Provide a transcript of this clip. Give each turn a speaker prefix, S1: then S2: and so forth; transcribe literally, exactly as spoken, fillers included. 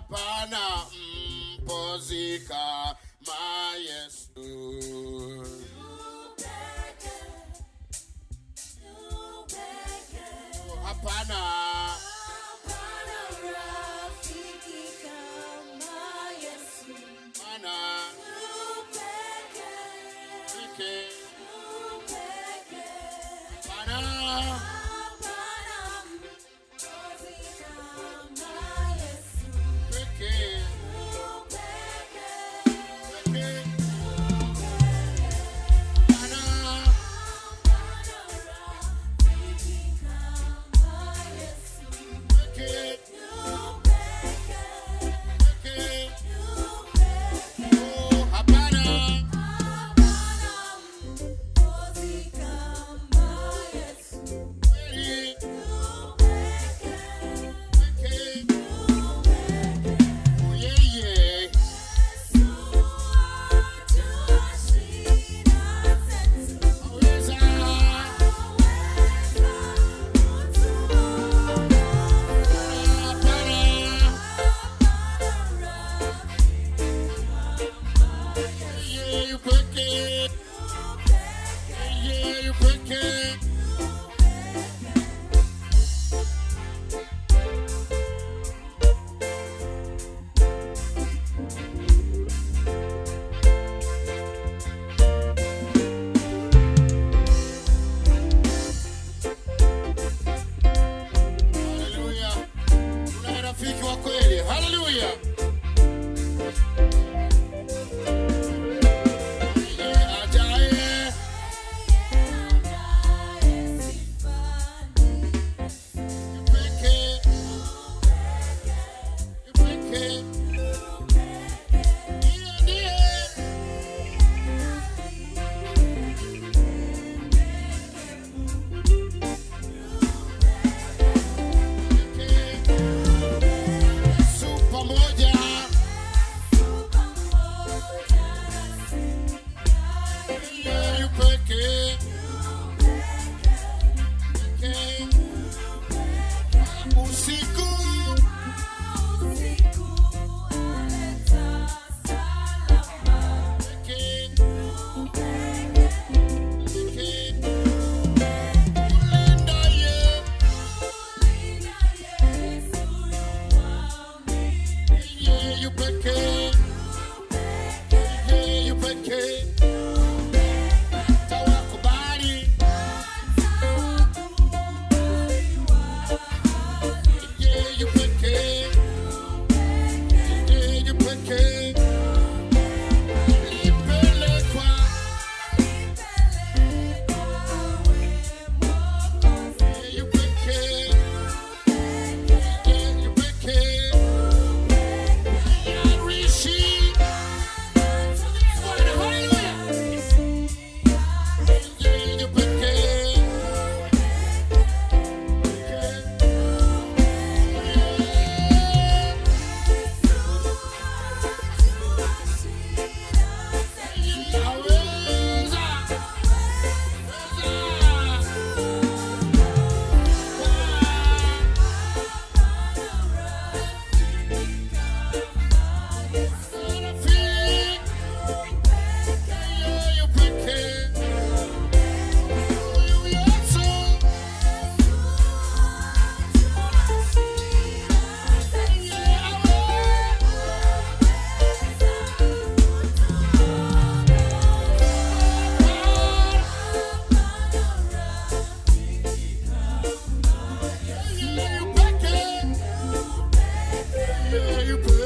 S1: hapana mpozika ma Yesu. Hapana,
S2: hapana rafiki kama Yesu.
S1: hapana
S2: Upeke,
S1: peke,
S2: upeke,
S1: hapana
S2: hapana mwokozi kama Yesu.
S1: peke,
S2: Upeke,
S1: peke, hapana
S2: hapana rafiki kama Yesu.
S1: peke,
S2: Upeke,
S1: peke,
S2: upeke,
S1: oh hapana
S2: hapana mwokozi kama Yesu.
S1: kweli,
S2: Upeke,
S1: peke, oh yeye, aweza, hapana, yeye peke, yeye peke. Haleluya. Kuna rafiki wa kweli. Haleluya. Yeye ajaye, peke, peke, ndiye, ndiye. Peke, Yesu pamoja. Yeye peke, peke, usiku, peke, peke, ulinda ye, yeye peke, yeye peke, tawakubali, yeye peke, yeye peke, lipelekwa, yeye peke, yeye peke, yarishi, haleluya, yeye peke, aweza, you